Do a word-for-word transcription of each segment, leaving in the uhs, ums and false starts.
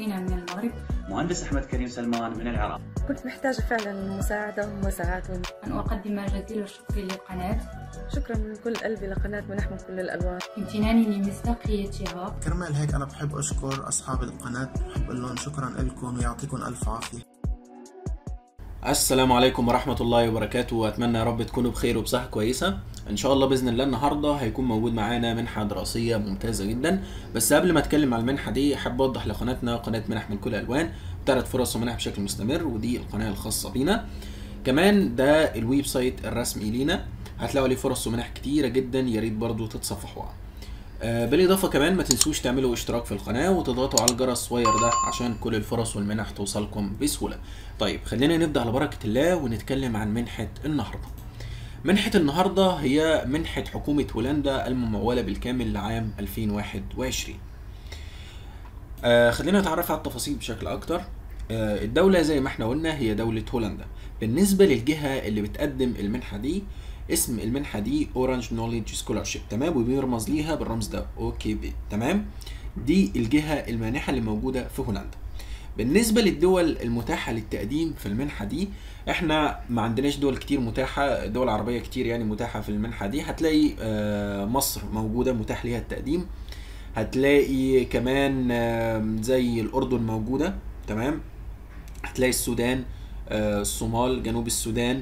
أخينا من المغرب. مهندس أحمد كريم سلمان من العراق. كنت محتاجة فعلا مساعدة ومساعات. أن أقدم جزيل الشكر للقناة. شكرا من كل قلبي لقناة منح من كل الألوان، امتناني لمصداقيتها. كرمال هيك أنا بحب أشكر أصحاب القناة، بحب أقول لهم شكرا لكم ويعطيكم ألف عافية. السلام عليكم ورحمة الله وبركاته، وأتمنى يا رب تكونوا بخير وبصحة كويسة إن شاء الله. بإذن الله النهاردة هيكون موجود معانا منحة دراسية ممتازة جدا. بس قبل ما أتكلم عن المنحة دي حابب أوضح لقناتنا قناة منح من كل الألوان بتعرض فرص ومنح بشكل مستمر، ودي القناة الخاصة بينا. كمان ده الويب سايت الرسمي لينا، هتلاقوا عليه فرص ومنح كتيرة جدا، يا ريت برضو تتصفحوها. آه بالاضافه كمان ما تنسوش تعملوا اشتراك في القناه وتضغطوا على الجرس الصغير ده عشان كل الفرص والمنح توصلكم بسهوله. طيب خلينا نبدا على بركه الله ونتكلم عن منحه النهارده. منحه النهارده هي منحه حكومه هولندا المموله بالكامل لعام ألفين وواحد وعشرين. آه خلينا نتعرف على التفاصيل بشكل اكتر. آه الدوله زي ما احنا قلنا هي دوله هولندا. بالنسبه للجهه اللي بتقدم المنحه دي، اسم المنحه دي اورانج نوليدج سكولارشيب، تمام، وبيرمز ليها بالرمز ده او كي بي، تمام. دي الجهه المانحه اللي موجوده في هولندا. بالنسبه للدول المتاحه للتقديم في المنحه دي، احنا ما عندناش دول كتير متاحه، دول عربيه كتير يعني متاحه في المنحه دي. هتلاقي مصر موجوده متاح ليها التقديم، هتلاقي كمان زي الاردن موجوده، تمام، هتلاقي السودان، الصومال، جنوب السودان،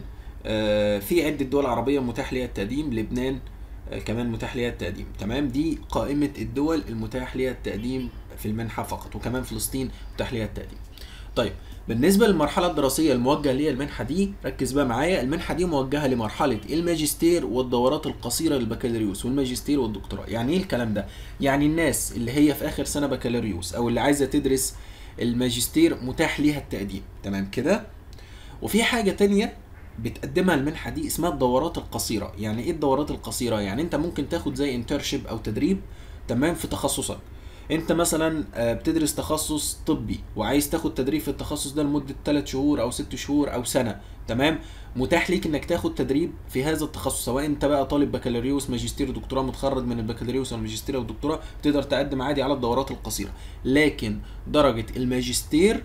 في عدة دول عربية متاح ليها التقديم، لبنان كمان متاح ليها التقديم، تمام. دي قائمة الدول المتاح ليها التقديم في المنحة فقط، وكمان فلسطين متاح ليها التقديم. طيب بالنسبة للمرحلة الدراسية الموجهة ليها المنحة دي، ركز بقى معايا، المنحة دي موجهة لمرحلة الماجستير والدورات القصيرة للبكالوريوس والماجستير والدكتوراه. يعني ايه الكلام ده؟ يعني الناس اللي هي في آخر سنة بكالوريوس أو اللي عايزة تدرس الماجستير متاح ليها التقديم، تمام كده. وفي حاجة تانية بتقدمها المنحه دي اسمها الدورات القصيره. يعني ايه الدورات القصيره؟ يعني انت ممكن تاخد زي انترشيب او تدريب، تمام، في تخصصك. انت مثلا بتدرس تخصص طبي وعايز تاخد تدريب في التخصص ده لمده ثلاث شهور او ست شهور او سنه، تمام، متاح ليك انك تاخد تدريب في هذا التخصص، سواء انت بقى طالب بكالوريوس ماجستير دكتوراه متخرج من البكالوريوس او الماجستير او الدكتوراه، تقدر تقدم عادي على الدورات القصيره. لكن درجه الماجستير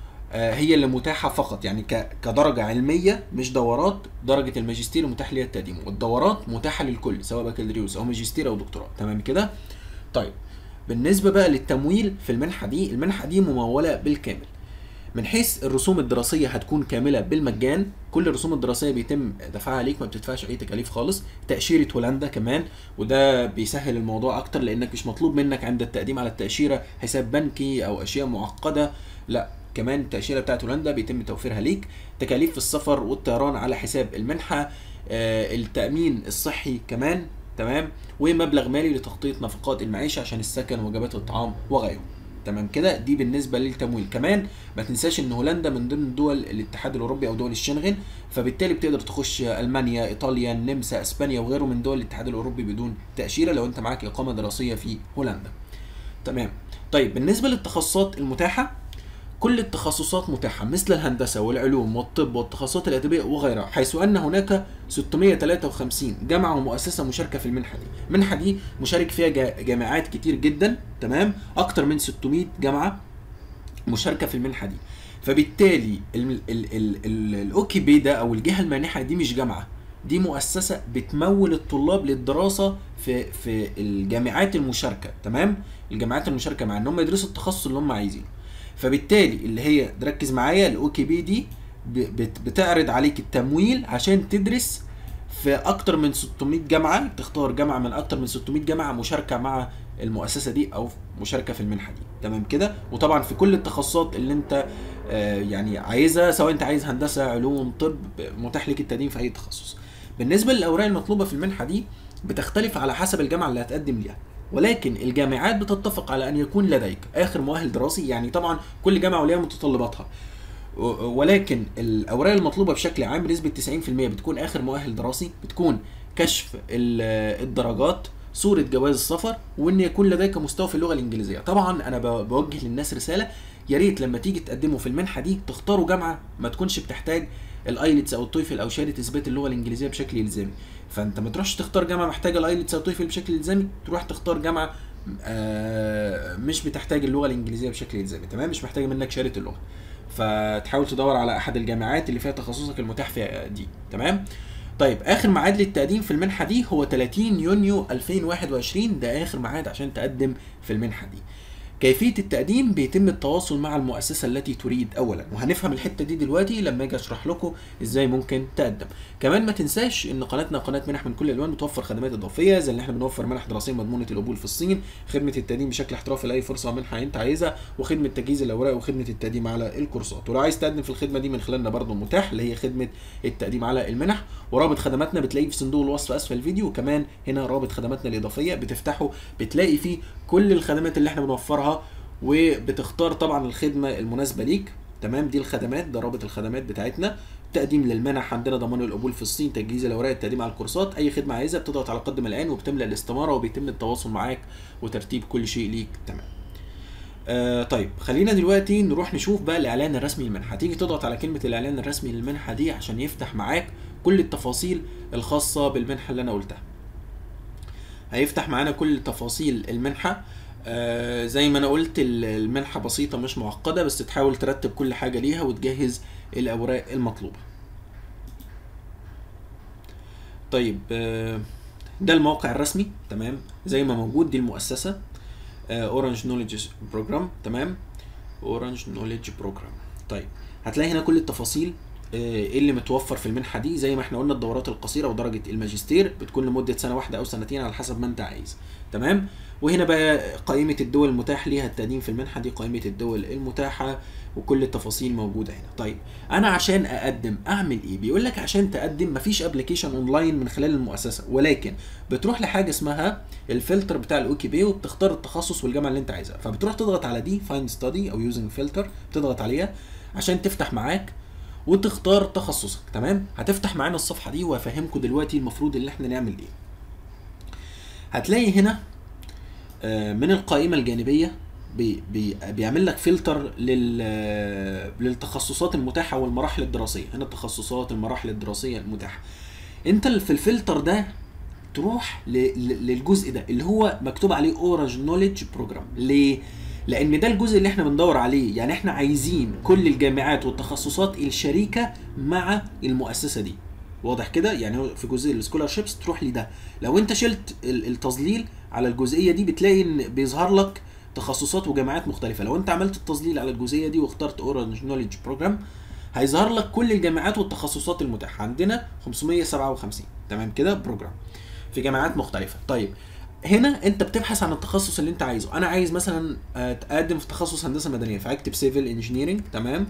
هي اللي متاحه فقط، يعني كدرجه علميه مش دورات. درجه الماجستير متاح ليها التقديم، والدورات متاحه للكل سواء بكالوريوس او ماجستير او دكتوراه، تمام كده. طيب بالنسبه بقى للتمويل في المنحه دي، المنحه دي مموله بالكامل. من حيث الرسوم الدراسيه هتكون كامله بالمجان، كل الرسوم الدراسيه بيتم دفعها عليك، ما بتدفعش اي تكاليف خالص. تاشيره هولندا كمان، وده بيسهل الموضوع اكتر لانك مش مطلوب منك عند التقديم على التاشيره حساب بنكي او اشياء معقده، لا، كمان التأشيرة بتاعت هولندا بيتم توفيرها ليك. تكاليف في السفر والطيران على حساب المنحة، آه التأمين الصحي كمان، تمام، ومبلغ مالي لتغطية نفقات المعيشة عشان السكن ووجبات الطعام وغيره، تمام كده. دي بالنسبة للتمويل. كمان ما تنساش ان هولندا من ضمن دول الاتحاد الاوروبي او دول الشنغن، فبالتالي بتقدر تخش المانيا، ايطاليا، النمسا، اسبانيا وغيره من دول الاتحاد الاوروبي بدون تأشيرة لو انت معاك اقامة دراسية في هولندا، تمام. طيب بالنسبة للتخصصات المتاحة، كل التخصصات متاحة مثل الهندسة والعلوم والطب والتخصصات الأدبية وغيرها، حيث أن هناك ستمائة وثلاثة وخمسين جامعة ومؤسسة مشاركة في المنحة دي. المنحة دي مشارك فيها جامعات كتير جدا، تمام، أكتر من ستمائة جامعة مشاركة في المنحة دي. فبالتالي الأوكي بي ده أو الجهة المانحة دي مش جامعة، دي مؤسسة بتمول الطلاب للدراسة في في الجامعات المشاركة، تمام، الجامعات المشاركة مع إن هم يدرسوا التخصص اللي هم عايزينه. فبالتالي اللي هي ركز معايا، الاو كي بي دي بتعرض عليك التمويل عشان تدرس في اكتر من ستمائة جامعه، تختار جامعه من اكتر من ستمائة جامعه مشاركه مع المؤسسه دي او مشاركه في المنحه دي، تمام كده. وطبعا في كل التخصصات اللي انت آه يعني عايزها، سواء انت عايز هندسه، علوم، طب، متاح لك التقديم في اي تخصص. بالنسبه للاوراق المطلوبه في المنحه دي بتختلف على حسب الجامعه اللي هتقدم ليها، ولكن الجامعات بتتفق على ان يكون لديك اخر مؤهل دراسي. يعني طبعا كل جامعه وليها متطلباتها، ولكن الاوراق المطلوبه بشكل عام بنسبه تسعين في المئة بتكون اخر مؤهل دراسي، بتكون كشف الدرجات، صوره جواز السفر، وان يكون لديك مستوى في اللغه الانجليزيه. طبعا انا بوجه للناس رساله، يا ريت لما تيجي تقدموا في المنحه دي تختاروا جامعه ما تكونش بتحتاج الايلتس او التويفل او شهاده اثبات اللغه الانجليزيه بشكل الزامي. فانت ما تروحش تختار جامعه محتاجه الايلتس او التويفل بشكل الزامي، تروح تختار جامعه آه مش بتحتاج اللغه الانجليزيه بشكل الزامي، تمام، مش محتاجه منك شهاده اللغه، فتحاول تدور على احد الجامعات اللي فيها تخصصك المتاح فيها دي، تمام. طيب اخر ميعاد للتقديم في المنحه دي هو ثلاثين يونيو ألفين وواحد وعشرين، ده اخر ميعاد عشان تقدم في المنحه دي. كيفيه التقديم بيتم التواصل مع المؤسسه التي تريد اولا، وهنفهم الحته دي دلوقتي لما اجي اشرح لكم ازاي ممكن تقدم. كمان ما تنساش ان قناتنا قناه منح من كل الالوان بتوفر خدمات اضافيه، زي اللي احنا بنوفر منح دراسيه مضمونه القبول في الصين، خدمه التقديم بشكل احترافي لاي فرصه منحه انت عايزها، وخدمه تجهيز الاوراق وخدمه التقديم على الكورسات. ولو عايز تقدم في الخدمه دي من خلالنا برضو متاح، اللي هي خدمه التقديم على المنح، ورابط خدماتنا بتلاقيه في صندوق الوصف اسفل الفيديو، وكمان هنا رابط خدماتنا الاضافيه بتفتحه بتلاقي فيه كل الخدمات اللي احنا بنوفرها، وبتختار طبعا الخدمه المناسبه ليك، تمام. دي الخدمات، ده رابط الخدمات بتاعتنا. تقديم للمنح عندنا ضمان القبول في الصين، تجهيز الاوراق، التقديم على الكورسات، اي خدمه عايزها بتضغط على قدم الان وبتملى الاستماره وبيتم التواصل معاك وترتيب كل شيء ليك، تمام. آه طيب خلينا دلوقتي نروح نشوف بقى الاعلان الرسمي للمنحه. تيجي تضغط على كلمه الاعلان الرسمي للمنحه دي عشان يفتح معاك كل التفاصيل الخاصه بالمنحه اللي انا قلتها. هيفتح معانا كل تفاصيل المنحه. آه زي ما انا قلت المنحه بسيطه مش معقده، بس تحاول ترتب كل حاجه ليها وتجهز الاوراق المطلوبه. طيب آه ده الموقع الرسمي، تمام، زي ما موجود. دي المؤسسه اورنج نوليدج بروجرام، تمام، اورنج نوليدج بروجرام. طيب هتلاقي هنا كل التفاصيل ايه اللي متوفر في المنحه دي. زي ما احنا قلنا الدورات القصيره ودرجه الماجستير بتكون لمده سنه واحده او سنتين على حسب ما انت عايز، تمام. وهنا بقى قائمه الدول المتاح ليها التقديم في المنحه دي، قائمه الدول المتاحه وكل التفاصيل موجوده هنا. طيب انا عشان اقدم اعمل ايه؟ بيقول لك عشان تقدم مفيش ابلكيشن اونلاين من خلال المؤسسه، ولكن بتروح لحاجه اسمها الفلتر بتاع الاوكي بي وبتختار التخصص والجامعه اللي انت عايزها، فبتروح تضغط على دي فايند ستادي او يوزنج فلتر، بتضغط عليها عشان تفتح معاك وتختار تخصصك، تمام. هتفتح معانا الصفحه دي وهفهمكم دلوقتي المفروض اللي احنا نعمل ايه. هتلاقي هنا من القائمه الجانبيه بي بي بيعمل لك فلتر للتخصصات المتاحه والمراحل الدراسيه. هنا التخصصات المراحل الدراسيه المتاحه. انت في الفلتر ده تروح للجزء ده اللي هو مكتوب عليه اورنج نوليدج بروجرام. ليه؟ لان ده الجزء اللي احنا بندور عليه، يعني احنا عايزين كل الجامعات والتخصصات الشريكه مع المؤسسه دي، واضح كده؟ يعني في جزء السكولارشيبس تروح لده. لو انت شلت التظليل على الجزئيه دي بتلاقي ان بيظهر لك تخصصات وجامعات مختلفه. لو انت عملت التظليل على الجزئيه دي واخترت اورنج نوليدج بروجرام هيظهر لك كل الجامعات والتخصصات المتاحه. عندنا خمسمية وسبعة وخمسين، تمام كده، بروجرام في جامعات مختلفه. طيب هنا انت بتبحث عن التخصص اللي انت عايزه. انا عايز مثلا اتقدم في تخصص هندسه مدنيه، فاكتب سيفل انجينيرنج، تمام،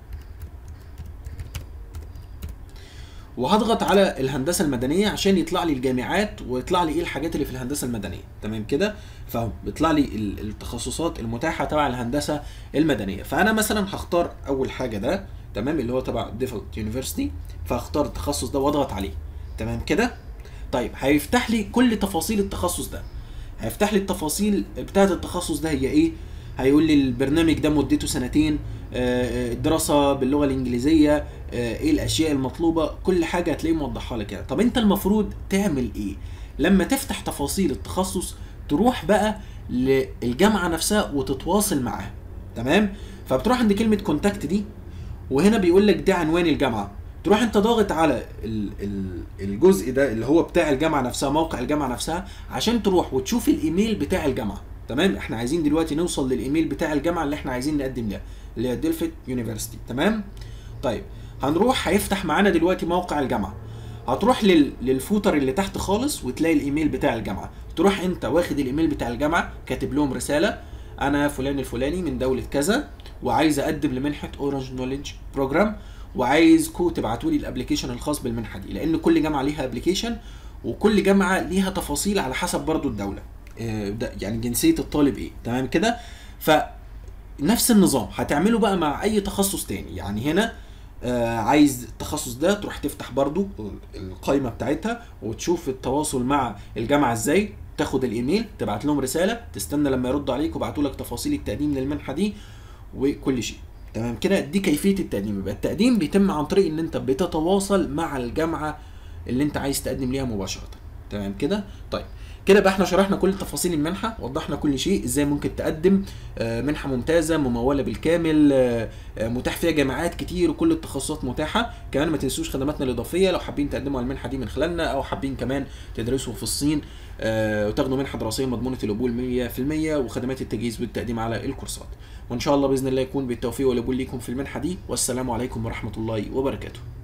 وهضغط على الهندسه المدنيه عشان يطلع لي الجامعات ويطلع لي ايه الحاجات اللي في الهندسه المدنيه، تمام كده. فبيطلع لي التخصصات المتاحه تبع الهندسه المدنيه. فانا مثلا هختار اول حاجه ده، تمام، اللي هو تبع ديفولت يونيفرسيتي، فاختار التخصص ده واضغط عليه، تمام كده. طيب هيفتح لي كل تفاصيل التخصص ده. هيفتح لي التفاصيل بتاعه التخصص ده هي ايه. هيقول لي البرنامج ده مدته سنتين، الدراسه باللغه الانجليزيه، ايه الاشياء المطلوبه، كل حاجه هتلاقيه موضحها لك كده. طب انت المفروض تعمل ايه لما تفتح تفاصيل التخصص؟ تروح بقى للجامعه نفسها وتتواصل معاها، تمام. فبتروح عند كلمه كونتاكت دي، وهنا بيقول لك ده عنوان الجامعه. تروح انت ضاغط على الجزء ده اللي هو بتاع الجامعه نفسها، موقع الجامعه نفسها، عشان تروح وتشوف الايميل بتاع الجامعه، تمام. احنا عايزين دلوقتي نوصل للايميل بتاع الجامعه اللي احنا عايزين نقدم لها، اللي هي ديلفت يونيفرسيتي، تمام. طيب هنروح هيفتح معانا دلوقتي موقع الجامعه. هتروح لل... للفوتر اللي تحت خالص وتلاقي الايميل بتاع الجامعه. تروح انت واخد الايميل بتاع الجامعه كاتب لهم رساله: انا فلان الفلاني من دوله كذا وعايز اقدم لمنحه اورنج نوليدج بروجرام، وعايزكم تبعتوا لي الابلكيشن الخاص بالمنحه دي، لان كل جامعه ليها ابلكيشن وكل جامعه ليها تفاصيل على حسب برضو الدوله، يعني جنسيه الطالب ايه، تمام كده. فنفس النظام هتعمله بقى مع اي تخصص تاني. يعني هنا آه عايز التخصص ده تروح تفتح برضو القائمه بتاعتها وتشوف التواصل مع الجامعه ازاي، تاخد الايميل تبعت لهم رساله، تستنى لما يردوا عليك ويبعتوا لك تفاصيل التقديم للمنحه دي وكل شيء، تمام كده. دي كيفيه التقديم. يبقى التقديم بيتم عن طريق ان انت بتتواصل مع الجامعه اللي انت عايز تقدم ليها مباشره، تمام كده. طيب كده بقى احنا شرحنا كل تفاصيل المنحه، وضحنا كل شيء، ازاي ممكن تقدم منحه ممتازه مموله بالكامل، متاح فيها جامعات كتير وكل التخصصات متاحه. كمان ما تنسوش خدماتنا الاضافيه لو حابين تقدموا على المنحه دي من خلالنا، او حابين كمان تدرسوا في الصين وتاخدوا منحه دراسيه مضمونه القبول مية في المية، وخدمات التجهيز والتقديم على الكورسات. وان شاء الله باذن الله يكون بالتوفيق والقبول ليكم في المنحه دي. والسلام عليكم ورحمه الله وبركاته.